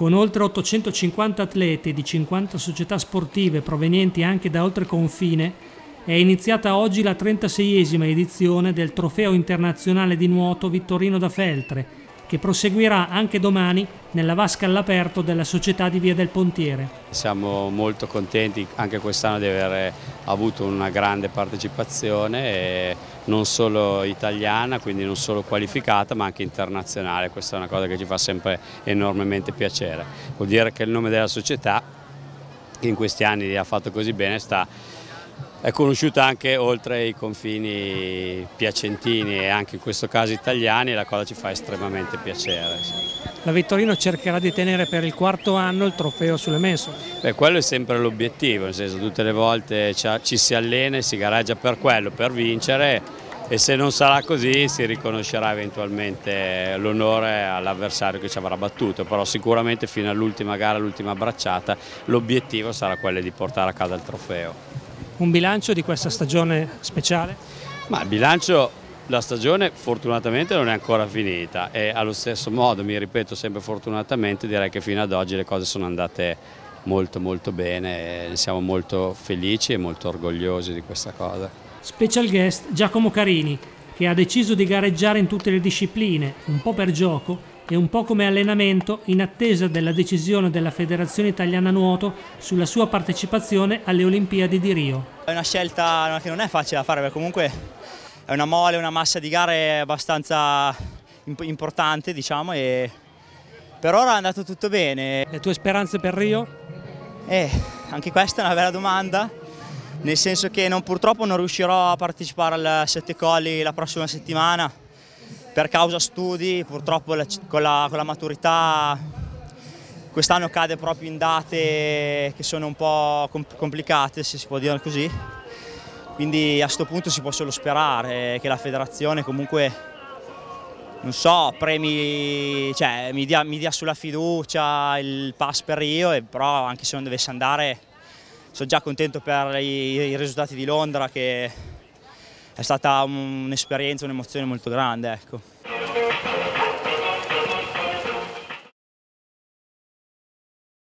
Con oltre 850 atleti di 50 società sportive provenienti anche da oltre confine, è iniziata oggi la 36esima edizione del Trofeo Internazionale di Nuoto Vittorino da Feltre, che proseguirà anche domani nella vasca all'aperto della società di Via del Pontiere. Siamo molto contenti anche quest'anno di aver avuto una grande partecipazione, non solo italiana, quindi non solo qualificata, ma anche internazionale. Questa è una cosa che ci fa sempre enormemente piacere. Vuol dire che il nome della società, che in questi anni ha fatto così bene, è conosciuta anche oltre i confini piacentini e anche in questo caso italiani, e la cosa ci fa estremamente piacere. La Vittorino cercherà di tenere per il 4º anno il trofeo sulle mensole. Quello è sempre l'obiettivo, nel senso tutte le volte ci si allena e si gareggia per quello, per vincere, e se non sarà così si riconoscerà eventualmente l'onore all'avversario che ci avrà battuto, però sicuramente fino all'ultima gara, all'ultima bracciata, l'obiettivo sarà quello di portare a casa il trofeo. Un bilancio di questa stagione speciale? Ma il bilancio, la stagione fortunatamente non è ancora finita, e allo stesso modo, mi ripeto sempre fortunatamente, direi che fino ad oggi le cose sono andate molto bene e ne siamo molto felici e molto orgogliosi di questa cosa. Special guest Giacomo Carini, che ha deciso di gareggiare in tutte le discipline, un po' per gioco e un po' come allenamento, in attesa della decisione della Federazione Italiana Nuoto sulla sua partecipazione alle Olimpiadi di Rio. È una scelta che non è facile da fare, perché comunque è una mole, una massa di gare abbastanza importante, diciamo, e per ora è andato tutto bene. Le tue speranze per Rio? Anche questa è una bella domanda, nel senso che purtroppo non riuscirò a partecipare al Sette Colli la prossima settimana per causa studi. Purtroppo con la maturità quest'anno cade proprio in date che sono un po' complicate, se si può dire così, quindi a questo punto si può solo sperare che la federazione comunque, non so, mi dia sulla fiducia il pass per Rio, però anche se non dovesse andare sono già contento per i risultati di Londra, che è stata un'esperienza, un'emozione molto grande, ecco.